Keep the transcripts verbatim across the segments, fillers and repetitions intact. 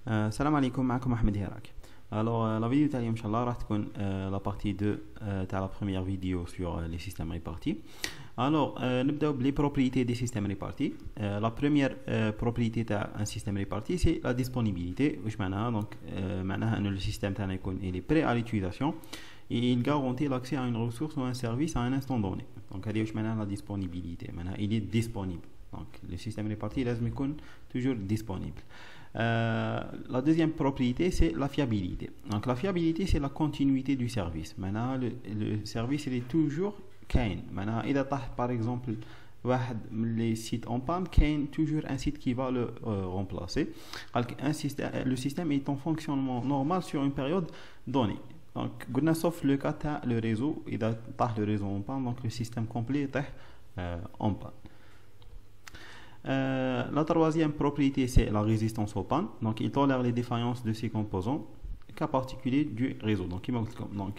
Euh, salam alaikum, معكم أحمد هيراك. Alors, euh, la vidéo تاعي إن شاء الله راح تكون euh, la partie deux euh, تاع la première vidéo sur euh, les systèmes répartis. Alors, euh, نبداو بلي propriétés des systèmes répartis. Euh, la première euh, propriété تاع un système réparti c'est la disponibilité. واش معناها؟ donc euh, معناها أن le système تاعنا يكون il est prêt à l'utilisation et il garantit l'accès à une ressource ou un service à un instant donné. donc هذه واش معناها la disponibilité؟ معناها il est disponible. donc le système réparti لازم يكون toujours disponible. Euh, la deuxième propriété c'est la fiabilité. Donc la fiabilité c'est la continuité du service. Maintenant le, le service il est toujours كاين. Maintenant إذا طاح par exemple واحد من les sites en panne كاين toujours un site qui va le euh, remplacer. Un système, le système est en fonctionnement normal sur une période donnée. Donc قلنا sauf le cas تاع le réseau. إذا طاح le réseau en panne donc le système complet طاح euh, en panne. Euh, la troisième propriété c'est la résistance aux pannes. Donc il tolère les défaillances de ses composants, cas particulier du réseau. Donc il donc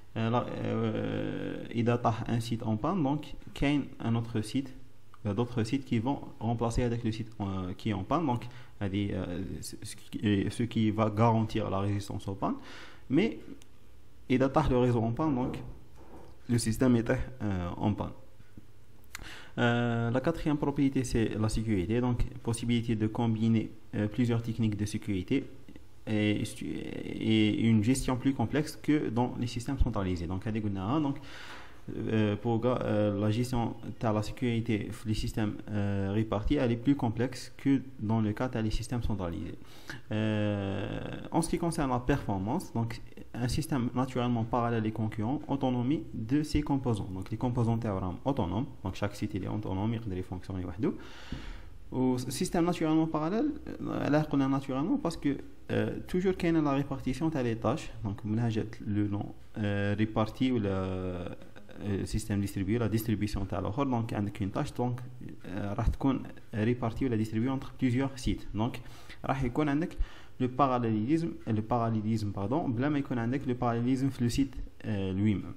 il a un site en panne, donc il y a un autre site, il y a d'autres sites qui vont remplacer avec le site euh, qui est en panne. Donc euh, ce qui va garantir la résistance aux pannes. Mais il a le réseau en panne, donc le système était euh, en panne. Euh, la quatrième propriété c'est la sécurité, donc possibilité de combiner euh, plusieurs techniques de sécurité et, et une gestion plus complexe que dans les systèmes centralisés. Donc, donc euh, pour euh, la gestion de la sécurité les systèmes euh, répartis elle est plus complexe que dans le cas des systèmes centralisés. Euh, en ce qui concerne la performance, donc un système naturellement parallèle et concurrent, autonomie de ses composants. Donc les composants sont autonomes, donc chaque site il est autonome, il peut fonctionner وحده. Au système naturellement parallèle, là on a naturellement parce que euh, toujours qu'il y a la répartition des tâches, donc le nom euh, réparti ou le euh, système distribué, la distribution de l'autre, donc avec une tâche donc راح تكون répartie ou la distribuée entre plusieurs sites. Donc راح يكون عندك le parallélisme le parallélisme pardon بلا ما يكون عندك le parallélisme في le site euh, lui-même.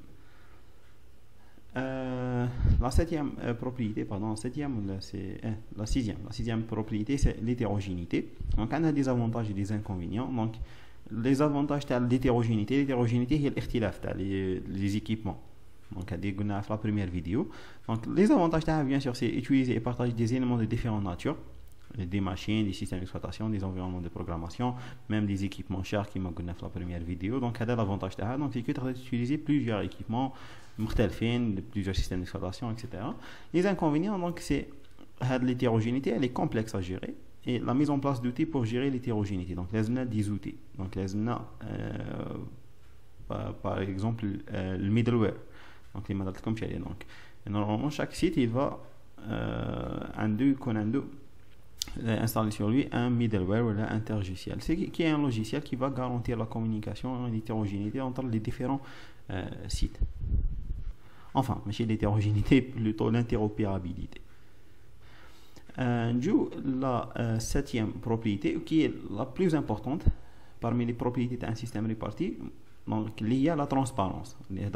Euh, la septième euh, propriété, pardon, septième, c'est euh, la sixième. La sixième propriété, c'est l'hétérogénéité. Donc, on a des avantages et des inconvénients. Donc, les avantages de l'hétérogénéité, l'hétérogénéité, c'est l'ikhtilaf, les, les équipements. Donc, on a fait la première vidéo. Donc, les avantages, bien sûr, c'est utiliser et partager des éléments de différentes natures. Des machines, des systèmes d'exploitation, des environnements de programmation, même des équipements chers qui m'ont donné la première vidéo. Donc, c'est l'avantage de ça. Donc, c'est que tu as utilisé plusieurs équipements, plusieurs systèmes d'exploitation, et cetera. Les inconvénients, donc, c'est l'hétérogénéité, elle est complexe à gérer. Et la mise en place d'outils pour gérer l'hétérogénéité. Donc, les des outils. Donc, les euh, par, par exemple, euh, le middleware. Donc, les modèles comme chez donc, normalement, chaque site, il va euh, un deux, qu'on a deux. Installer sur lui un middleware ou un interlogiciel, c'est qui est un logiciel qui va garantir la communication et l'hétérogénéité entre les différents euh, sites. Enfin, mais chez l'hétérogénéité, plutôt l'interopérabilité. Euh, la euh, septième propriété, qui est la plus importante parmi les propriétés d'un système réparti, donc il y a la transparence.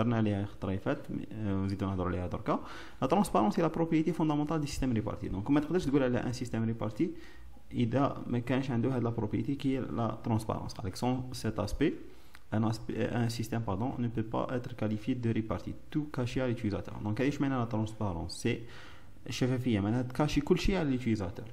La transparence est la propriété fondamentale du système réparti. Donc comment tu peux dire un système réparti il a la propriété qui est la transparence. Avec son, cet aspect un, aspect, un système pardon, ne peut pas être qualifié de réparti, tout caché à l'utilisateur. Donc qu'est-ce que la transparence? C'est شفافية معناها تكاشي كل شيء على l'utilisateur.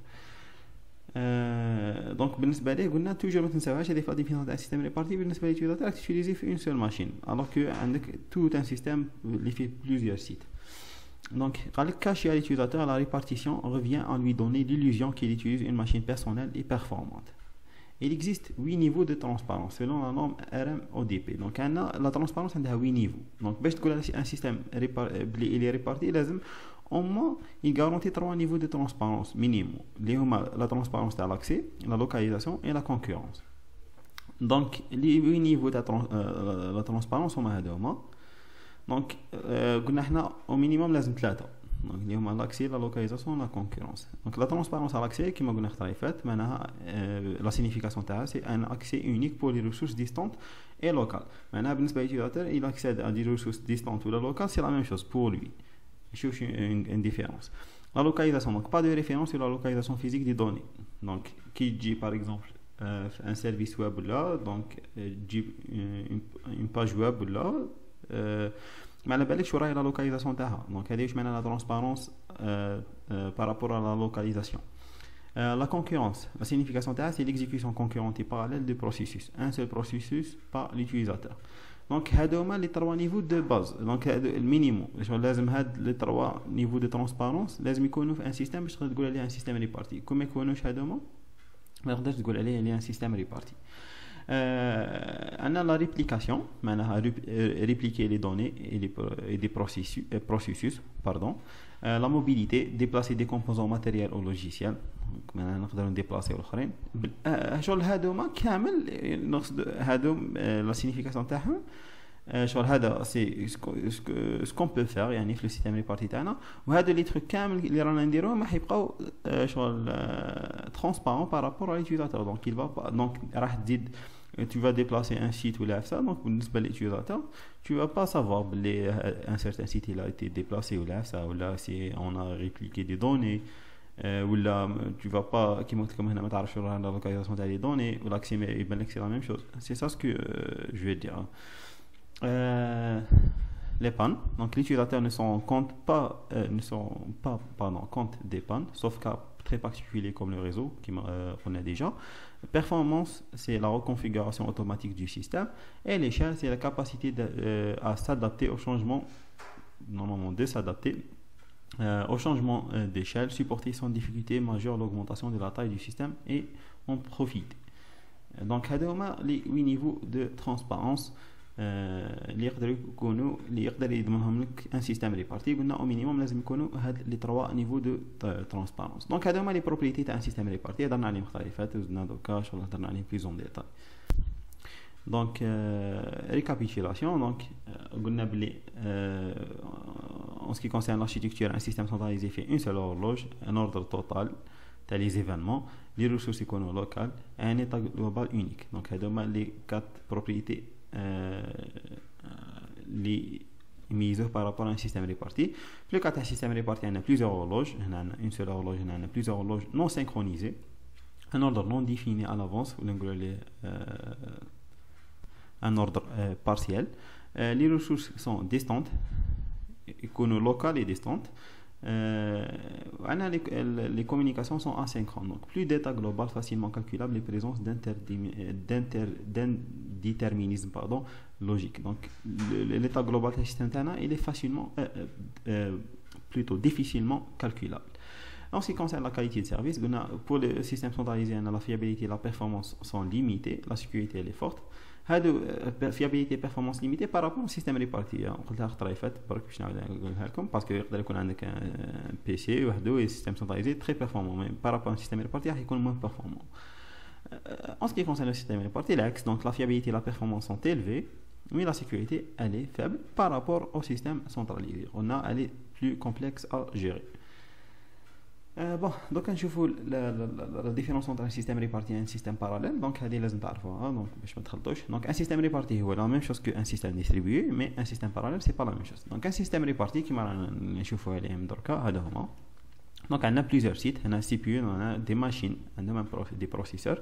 Euh, donc بالنسبة ليه قلنا toujours ما تنساوهاش هذه فادي في système réparti بالنسبة للutilisateur راك تutiliser في une seule machine alors que عندك tout un système اللي فيه plusieurs sites. Donc قال لك cacher à l'utilisateur la répartition revient à lui donner l'illusion qu'il utilise une machine personnelle et performante. Il existe huit niveaux de transparence selon la norme R M O D P. Donc la transparence عندها huit niveaux. Donc باش تقول un système il est réparti لازم au moins il garantit trois niveaux de transparence minimum. La transparence de l'accès, la localisation et la concurrence. Donc les huit niveaux de trans, euh, la transparence sont هذوما. Donc قلنا احنا au minimum لازم ثلاثة. Donc اللي هما l'accès, la localisation, la concurrence. Donc la transparence à l'accès كما قلنا خطرا فات معناها la signification تاعها c'est un accès unique pour les ressources distantes et locales. معناها بالنسبة للutilisateur il accède à des ressources distantes ou locales, c'est la même chose pour lui. Je cherche une, une différence. La localisation, donc pas de référence sur la localisation physique des données. Donc, qui dit par exemple un service web là, donc une page web là, ما على بالكش وراهي la localisation تاعها. Donc هذه واش معناها la transparence par rapport à la localisation. Euh, la concurrence, la signification تاعها c'est l'exécution concurrente et parallèle de processus, un seul processus par l'utilisateur. Donc هادو هما les trois niveaux de base. Donc le minimum لازم هاد les trois niveaux de transparence لازم يكونوا في un système باش تقدر تقول عليه un système réparti. كون ما يكونوش هادو هما ما تقدرش تقول عليه اللي un système réparti. Euh, on a la réplication, معناها répliquer les données et, les, et des processus, euh, processus pardon. Euh, la mobilité, déplacer des composants matériels ou logiciels, معناها نقدر نديبلاسيو الاخرين. شغل هادوما كامل نقصد هادو la signification تاعهم شغل هذا سي سكون بو فير يعني في السيستم ريبارتي تاعنا وهذا لي تروك كامل اللي رانا نديروهم راح يبقاو شغل ترونسبارون بارابور على ليوتيليزاتور دونك il va donc راح تزيد tu vas déplacer un site ولا ça donc بالنسبه للutilisateur tu vas pas savoir بلي un certain site il a été déplacé ولا ça ولا si on a répliqué des données ولا tu vas pas كيما قلت لكم هنا ما تعرفش راه لا لوكاليزاسيون تاع لي دوني ولا كسي يبان لك سي لا ميم شوز سي ça ce que euh, je vais dire. Euh, les pannes, donc les utilisateurs ne sont compte pas, euh, ne sont pas pardon, compte des pannes, sauf cas très particuliers comme le réseau qui euh, on a déjà. Performance, c'est la reconfiguration automatique du système et l'échelle, c'est la capacité de, euh, à s'adapter au changement, normalement de s'adapter euh, au changement euh, d'échelle, supporter sans difficulté majeure l'augmentation de la taille du système et en profiter. Donc, les huit niveaux de transparence. اللي يقدروا يكونوا اللي يقدر يضمنهم لك ان سيستم ريبارتي قلنا او مينيموم لازم يكونوا هاد لي تروا نيفو دو ترانسبارونس دونك هادو هما لي بروبريتي تاع ان سيستم ريبارتي هضرنا عليهم مختلفات وزدنا دوكا شغل هضرنا عليهم بليز اون ديتاي دونك ريكابيتولاسيون دونك قلنا بلي en ce qui concerne l'architecture un système centralisé fait une seule horloge un ordre total تاع لي زيفينمون لي ريسورس يكونوا لوكال ان ايتا جلوبال اونيك دونك هادو هما لي كات بروبريتي اللي يميزوه par rapport à un système réparti. في le cas d'un système réparti on a plusieurs horloges هنا عندنا une seule horloge هنا عندنا plusieurs horloges non synchronisées un ordre non défini à l'avance ولا نقولوا ليه un ordre partiel. Les ressources sont distantes يكونوا locales et distantes. Euh, les, les communications sont asynchrones, donc plus d'état global facilement calculable les présences d'indéterminisme pardon logique. Donc l'état global du système il est facilement euh, euh, plutôt difficilement calculable. En ce qui concerne la qualité de service, pour le système centralisé, la fiabilité et la performance sont limitées, la sécurité elle est forte. هادو fiabilité performance limitée par rapport au système réparti. قلتها خطره اللي فاتت برك باش نعاود نقولها لكم باسكو يقدر يكون عندك ان بي سي وحده و système centralisé très performant mais par rapport au système réparti راح يكون moins performant. En ce qui concerne le système réparti, l'axe donc la fiabilité et la performance sont élevées mais la sécurité elle est faible par rapport au système centralisé. On a elle est plus complexe à gérer. Euh, bon, donc نشوفوا la, la, la, la différence entre un système réparti et un système parallèle. Donc هذه لازم تعرفوها donc باش ما تخلطوش. Donc un système réparti هو la même chose qu'un système distribué mais un système parallèle c'est pas la même chose. Donc un système réparti كيما رانا نشوفوا عليهم دركا هذا هما. Donc on a plusieurs sites, on a C P U, on a des machines, on a même des processeurs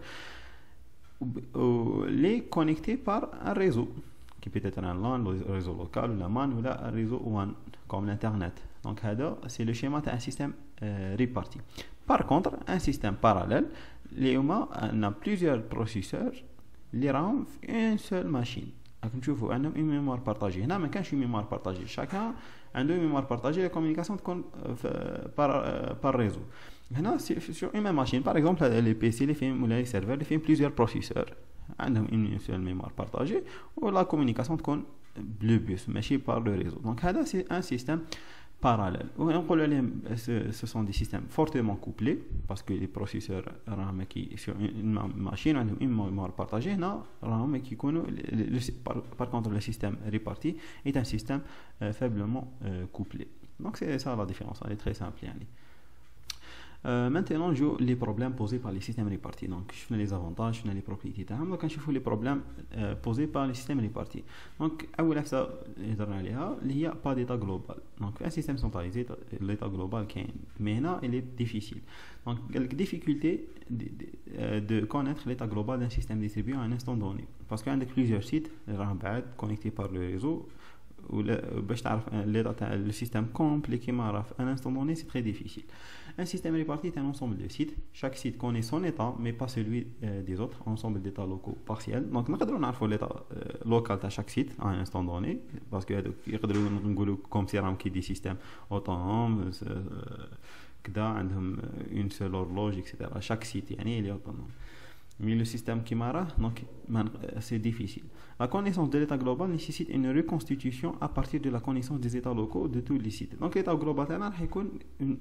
les connectés par un réseau qui peut être un LAN, le réseau local ou la M A N ou un réseau W A N comme l'internet. Donc c'est le schéma d'un système euh, réparti. Par contre, un système parallèle, les humains on a plusieurs processeurs les RAM une seule machine. Donc tu vois, on a une mémoire partagée. Là, mais quand je suis mémoire partagée, chacun a deux mémoires partagées. La communication par par réseau. Là, sur une même machine, par exemple, les P C, les films ou les serveurs, les films plusieurs processeurs. On a une seule mémoire partagée. Ou la communication compte le bus, mais par le réseau. Donc là, c'est un système parallèle. Ce, ce sont des systèmes fortement couplés parce que les processeurs RAM qui sur une machine ont une mémoire partagée, non, RAM qui connaît par, par contre le système réparti est un système euh, faiblement euh, couplé. Donc c'est ça la différence, elle est très simple. Yani. Euh, maintenant, je les problèmes posés par les systèmes répartis. Donc, je fais les avantages, je fais les propriétés. Donc, quand je fais les problèmes euh, posés par les systèmes répartis. Donc, أول حاجة هضرنا عليها اللي هي pas d'état global. Donc, un système centralisé, l'état global كاين. Mais هنا, il est difficile. Donc, la difficulté de, de, de connaître l'état global d'un système distribué à un instant donné. Parce qu'il y a plusieurs sites connectés par le réseau. باش تعرف l'état le système complet qui m'arrive à un instant donné, c'est très difficile. Un système réparti est un ensemble de sites. Chaque site connaît son état, mais pas celui euh, des autres, ensemble d'états locaux partiels. Donc, nous pouvons savoir l'état euh, local de chaque site à un instant donné, parce que nous pouvons comme si on a des systèmes autonomes, euh, une seule horloge, et cetera. Chaque site, il est autonome. Mais le système qui m'arrive, donc c'est difficile. La connaissance de l'état global nécessite une reconstitution à partir de la connaissance des états locaux de tous les sites. Donc l'état global تاعنا راح يكون une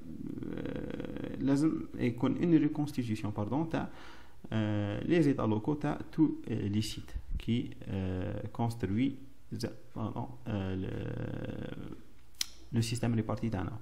لازم يكون une reconstitution pardon تاع les états locaux تاع tous les sites qui construit pardon le, le système réparti تاعنا.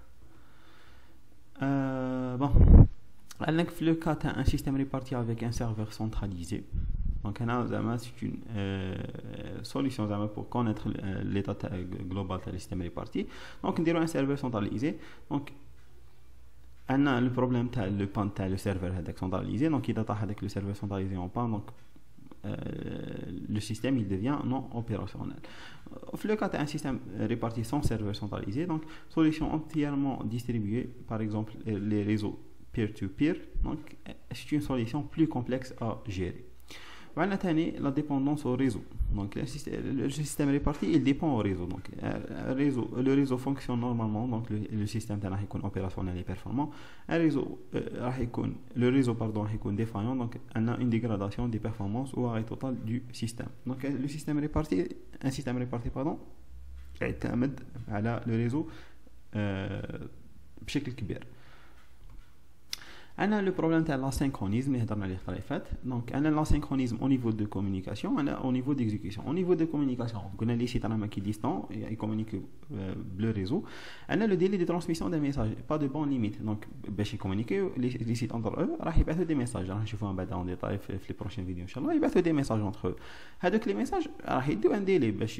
Euh, bon. Alors, le cas d'un système réparti avec un serveur centralisé. Donc, c'est une euh, solution pour connaître l'état global du système réparti. Donc, on dirait un serveur centralisé. Donc, on a le problème le pan le serveur centralisé. Donc, il data avec le serveur centralisé en pan. Donc, euh, le système il devient non opérationnel. Au le cas d'un système réparti sans serveur centralisé. Donc, solution entièrement distribuée. Par exemple, les réseaux peer-to-peer, donc c'est une solution plus complexe à gérer. Voilà la dépendance au réseau. Donc le système, le système réparti, il dépend au réseau. Donc le réseau, le réseau fonctionne normalement, donc le, le système est opérationnel et performant. Un réseau, euh, le réseau pardon, est défaillant, donc on a une dégradation des performances ou arrêt total du système. Donc le système réparti, un système réparti pardon, يعتمد على le réseau euh, بشكل كبير. On a le problème de l'asynchronisme, donc on a l'asynchronisme au niveau de communication, on a au niveau d'exécution. Au niveau de communication, on a les sites qui sont distants, ils communiquent euh, le réseau. On a le délai de transmission des messages, pas de bande limite. Donc, pour communiquer, les, les sites entre eux, ils vont des messages. Je vais vous en détail dans les prochaines vidéos. Ils vont des messages entre eux. Donc, les messages, ils ont un délai pour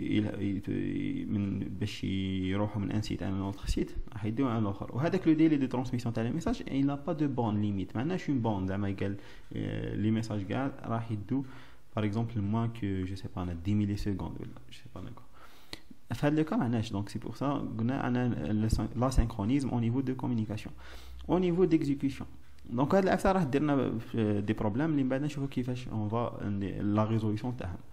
يروحوا من un site à un autre site. Ils ont un autre. Et le délai de transmission des messages, il n'a pas de bande limite. Maintenant, je suis une bande. Les messages gars, par exemple, moins que, je sais pas, dix millisecondes. Je sais pas d'accord. Fait le cas, donc c'est pour ça qu'on a l'asynchronisme au niveau de communication. Au niveau d'exécution. Donc, là, ça va dire des problèmes. On va la résolution.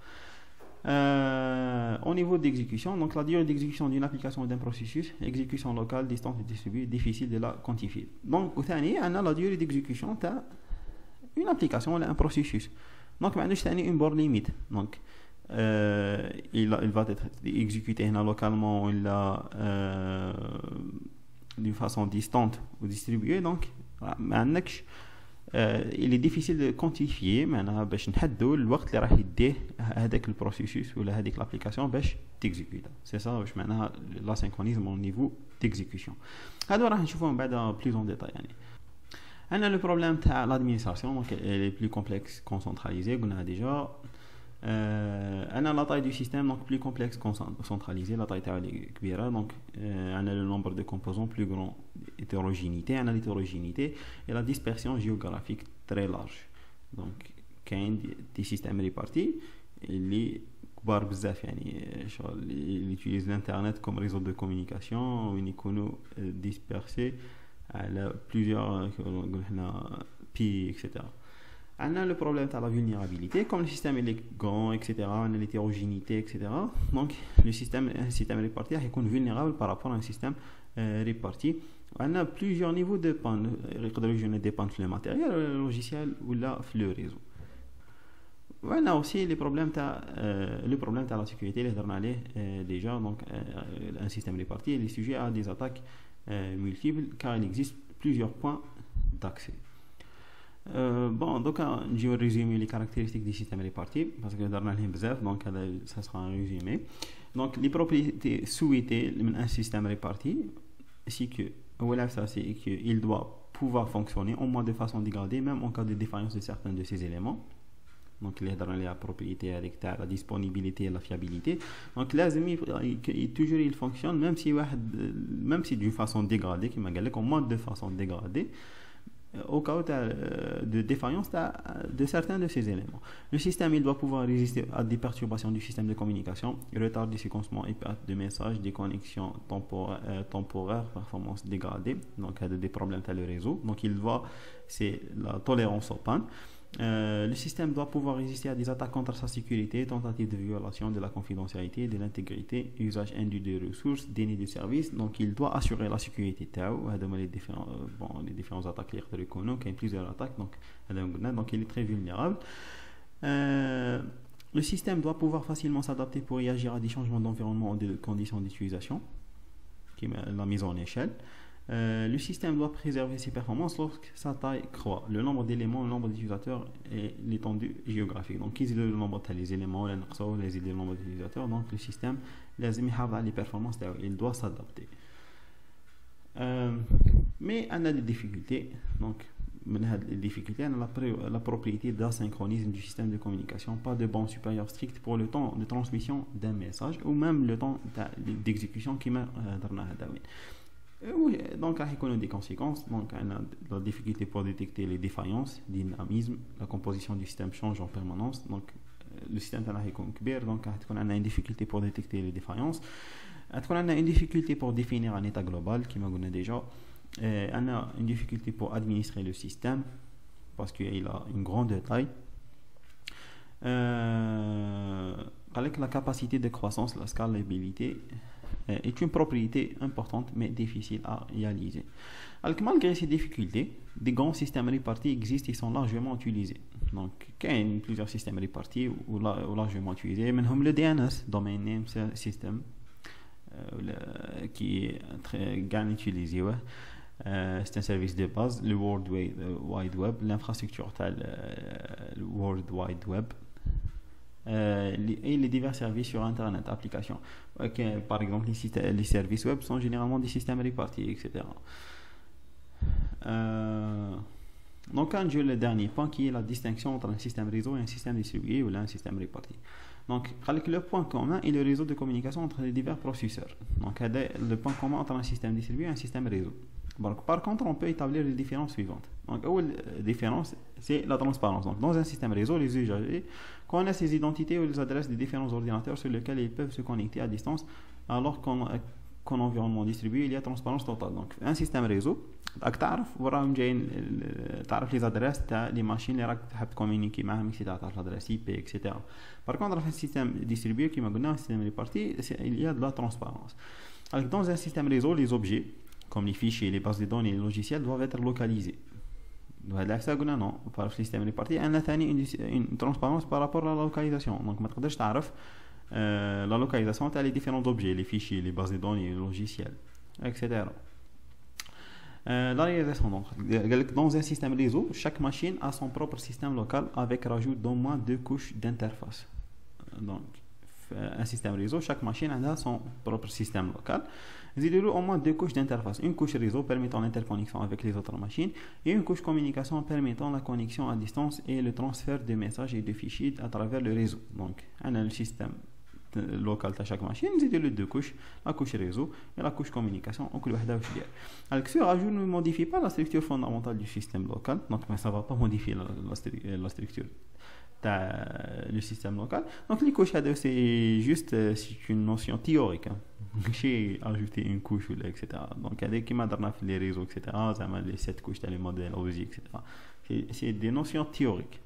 Euh, au niveau d'exécution, donc la durée d'exécution d'une application ou d'un processus, exécution locale, distance distribuée, difficile de la quantifier. Donc, au dernier, on a la durée d'exécution d'une application ou un processus. Donc, maintenant, c'est une borne limite. Donc, euh, il, il va être exécuté localement ou euh, d'une façon distante ou distribuée. Donc, maintenant, Euh, il est difficile de quantifier معناها باش نحددوا الوقت اللي راح يديه هذاك البروسيسوس ولا هذيك لابليكاسيون باش تيكزيكوتا سي سا واش معناها لاسينكرونيزم au niveau d'exécution. هذا راح نشوفوهم بعد plus en détail يعني. عندنا لو بروبليم تاع l'administration donc elle est plus complexe qu'on centralisé قلنا déjà. Euh, on a la taille du système donc plus complexe qu'on centralisé, la taille est كبيرة donc euh, on a le nombre de composants plus grand, hétérogénéité, on a l'hétérogénéité et la dispersion géographique très large. Donc كاين des systèmes répartis اللي كبار بزاف يعني شغل اللي utilisent l'internet comme réseau de communication ou يكونوا dispersés على plusieurs pays et cetera. On a le problème de la vulnérabilité, comme le système est grand, et cetera. On a l'hétérogénéité, et cetera. Donc, le système, un système réparti est vulnérable par rapport à un système euh, réparti. On a plusieurs niveaux de panne. Il dépend du matériel, le logiciel ou là, le réseau. On a aussi les problèmes de, euh, le problème de la sécurité, les euh, déjà. Donc, euh, un système réparti est sujet à des attaques euh, multiples car il existe plusieurs points d'accès. Euh, bon, donc je vais résumer les caractéristiques du système réparti parce que dans le donc ça sera un résumé. Donc les propriétés souhaitées d'un système réparti, c'est que voilà, ça c'est qu'il doit pouvoir fonctionner au moins de façon dégradée, même en cas de défaillance de certains de ces éléments. Donc les la propriété avec la disponibilité et la fiabilité. Donc là toujours il fonctionne même si même si d'une façon dégradée qui m'a dit au moins de façon dégradée au cas de défaillance de certains de ces éléments. Le système il doit pouvoir résister à des perturbations du système de communication, retard du séquencement et perte de messages, des connexions temporaires, euh, temporaires performance dégradée, donc des problèmes dans le réseau. Donc il doit, c'est la tolérance aux pannes. Euh, le système doit pouvoir résister à des attaques contre sa sécurité, tentatives de violation de la confidentialité, de l'intégrité, usage indu des ressources, déni de service. Donc il doit assurer la sécurité les différents, bon, les différentes attaques qui reconnues, il y a plusieurs attaques, donc, donc il est très vulnérable. Euh, le système doit pouvoir facilement s'adapter pour réagir à des changements d'environnement ou de conditions d'utilisation, qui est la mise en échelle. Euh, le système doit préserver ses performances lorsque sa taille croît, le nombre d'éléments, le nombre d'utilisateurs et l'étendue géographique. Donc, ils le nombre des éléments, les le nombre d'utilisateurs. Donc, le système, les performances, il doit s'adapter. Euh, mais on a des difficultés. Donc, les difficultés, on a la, la propriété d'asynchronisme du système de communication, pas de bande supérieure stricte pour le temps de transmission d'un message ou même le temps d'exécution qui m'a donné. Oui, donc il y a des conséquences. Donc, on a la difficulté pour détecter les défaillances, le dynamisme, la composition du système change en permanence. Donc, le système est grand, donc on a une difficulté pour détecter les défaillances. On a une difficulté pour définir un état global, qui m'a dit déjà. On a une difficulté pour administrer le système parce qu'il a une grande taille. Euh, avec la capacité de croissance, la scalabilité est une propriété importante mais difficile à réaliser. Alors, malgré ces difficultés, des grands systèmes répartis existent et sont largement utilisés. Donc, il y a plusieurs systèmes répartis ou, ou largement utilisés. Mais le D N S, Domain Name System, euh, qui est très bien utilisé. Ouais. Euh, c'est un service de base. Le World Wide Web, l'infrastructure euh, le World Wide Web. Euh, et les divers services sur Internet, applications. Okay, par exemple, les, sites, les services web sont généralement des systèmes répartis, et cetera. Euh, donc, quand je le dernier point qui est la distinction entre un système réseau et un système distribué ou là un système réparti. Donc, le point commun est le réseau de communication entre les divers processeurs. Donc, le point commun entre un système distribué et un système réseau. Donc, par contre, on peut établir les différences suivantes. Donc, la différence, c'est la transparence. Donc, dans un système réseau, les usagers connaissent les identités ou les adresses des différents ordinateurs sur lesquels ils peuvent se connecter à distance, alors qu'en qu'en environnement distribué, il y a transparence totale. Donc, un système réseau, tu sais les adresses des machines qui veulent communiquer avec l'adresse I P, et cetera. Par contre, dans un système distribué, qui m'a donné un système réparti, il y a de la transparence. Alors, dans un système réseau, les objets, comme les fichiers, les bases de données et les logiciels, doivent être localisés. Non, par le système réparti, on a une, une transparence par rapport à la localisation. Donc, tu peux savoir euh, la localisation des différents objets, les fichiers, les bases de données, les logiciels, et cetera. Euh, la réalisation, donc, dans un système réseau, chaque machine a son propre système local avec rajout d'au moins deux couches d'interface. Donc, un système réseau, chaque machine a son propre système local. Il y a au moins deux couches d'interface. Une couche réseau permettant l'interconnexion avec les autres machines et une couche communication permettant la connexion à distance et le transfert de messages et de fichiers à travers le réseau. Donc, on a le système local de chaque machine, il y a les deux couches, la couche réseau et la couche communication. Alors, ce rajout ne modifie pas la structure fondamentale du système local, donc ça ne va pas modifier la, la, la structure du système local. Donc, les couches, c'est juste c'est une notion théorique. Hein. J'ai ajouté une couche, et cetera. Donc, il y a des qui m'ont donné les réseaux, et cetera. Ça m'a les sept couches, les modèles, et cetera. C'est des notions théoriques.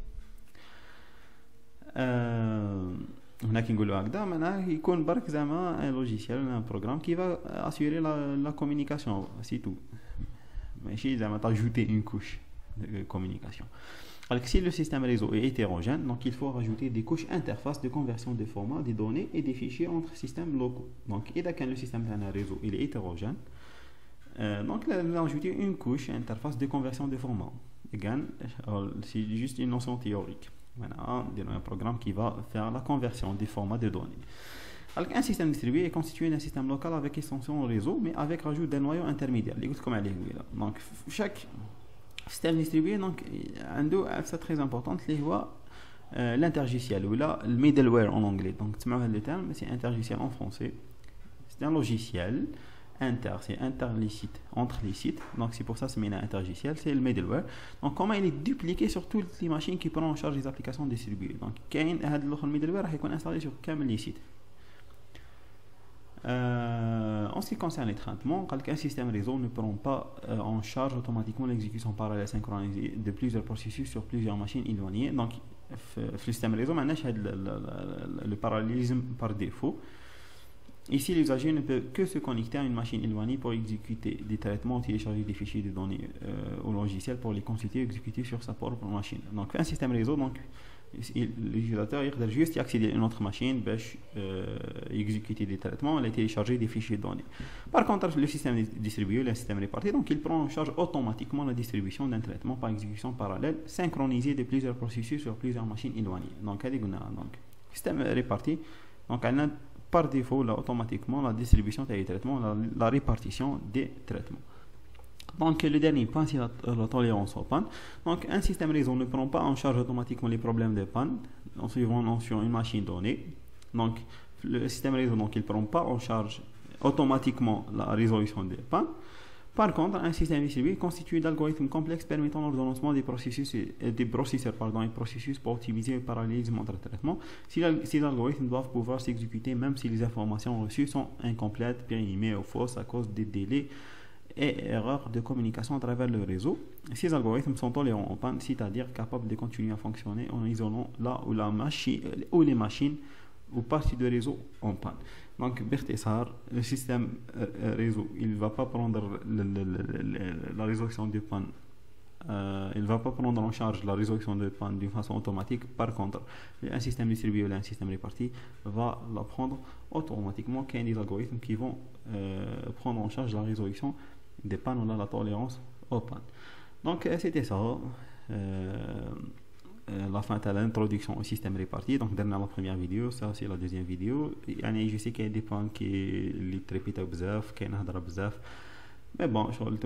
Euh, on a qui nous le dit, maintenant, il y a un logiciel, un programme qui va assurer la, la communication, c'est tout. Mais si vous avez ajouté une couche de communication. Alors, si le système réseau est hétérogène, donc il faut rajouter des couches interfaces de conversion de format des données et des fichiers entre systèmes locaux. Donc, et quand le système d'un réseau il est hétérogène, euh, donc il va ajouter une couche interface de conversion de format. Again, c'est juste une notion théorique. Voilà, un programme qui va faire la conversion des formats de données. Alors, un système distribué est constitué d'un système local avec extension réseau, mais avec rajout d'un noyau intermédiaire. Donc, chaque système distribué, donc, c'est très important, euh, l'intergiciel, ou là, le middleware en anglais. Donc, le terme, c'est intergiciel en français. C'est un logiciel. Inter, c'est interlicite, entre les sites. Donc, c'est pour ça que c'est intergiciel, c'est le middleware. Donc, comment il est dupliqué sur toutes les machines qui prennent en charge les applications distribuées. Donc, le middleware est installé sur tous les sites. Euh, en ce qui concerne les traitements, un système réseau ne prend pas euh, en charge automatiquement l'exécution parallèle synchronisée de plusieurs processus sur plusieurs machines éloignées. Donc, le système réseau, maintenant, le, le, le, le parallélisme par défaut. Ici, l'usager ne peut que se connecter à une machine éloignée pour exécuter des traitements, télécharger des fichiers de données euh, au logiciel pour les consulter et exécuter sur sa propre machine. Donc, un système réseau, donc, l'utilisateur il juste y accéder à une autre machine, euh, exécuter des traitements et télécharger des fichiers de données. Par contre, le système distribué, le système réparti, donc il prend en charge automatiquement la distribution d'un traitement par exécution parallèle synchronisée de plusieurs processus sur plusieurs machines éloignées. Donc, donc système réparti, donc elle a par défaut là, automatiquement la distribution des traitements, la, la répartition des traitements. Donc le dernier point, c'est la, la tolérance aux pannes. Donc un système réseau ne prend pas en charge automatiquement les problèmes de panne en suivant sur une machine donnée. Donc le système réseau, donc, il ne prend pas en charge automatiquement la résolution des pannes. Par contre, un système distribué constitué d'algorithmes complexes permettant l'ordonnancement des processus et des processeurs pardon, et processus pour optimiser le parallélisme entre traitements. Si les algorithmes doivent pouvoir s'exécuter même si les informations reçues sont incomplètes, périmées ou fausses à cause des délais et erreurs de communication à travers le réseau. Ces algorithmes sont tolérants en panne, c'est-à-dire capables de continuer à fonctionner en isolant là où, la machine, où les machines ou parties de réseau en panne. Donc, Bertessar, le système euh, réseau, il ne va pas prendre le, le, le, le, la résolution de panne, euh, il ne va pas prendre en charge la résolution de panne d'une façon automatique. Par contre, un système distribué ou un système réparti va la prendre automatiquement, qu'il y a des algorithmes qui vont euh, prendre en charge la résolution des pannes ou la tolérance aux pannes. Donc, c'était ça. Euh, la fin de l'introduction au système réparti. Donc, dernière la première vidéo, ça c'est la deuxième vidéo. Et je sais qu'il y a des points qui les traitent bzaf, qui n'hadra bzaf. Mais bon, je crois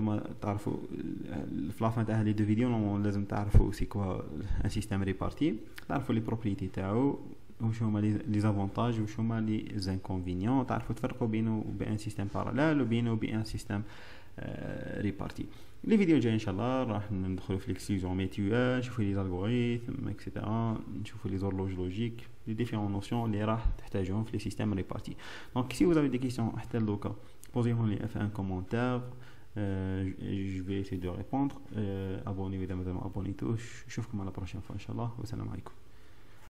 que la fin de les deux vidéos, on لازم تعرفوا c'est quoi un système réparti, تعرفوا les propriétés تاعو وش هما les avantages وش هما les inconvénients, تعرفوا تفرقوا بينه وبين un système parallèle وبينه وبين un système réparti. Les vidéos الجاية ان شاء الله راح ندخلوا في l'exclusion mutuelle, نشوفوا les algorithmes et cetera, نشوفوا les horloges logiques, les différentes notions اللي راح تحتاجوهم في les systèmes répartis. Donc si vous avez des questions حتى لوكا posez-moi un commentaire, euh, je vais essayer de répondre. euh, abonnez-vous, abonnez-vous, abonnez-vous. Je vous dis à la prochaine fois, Inch'Allah. Wa salam alaikum.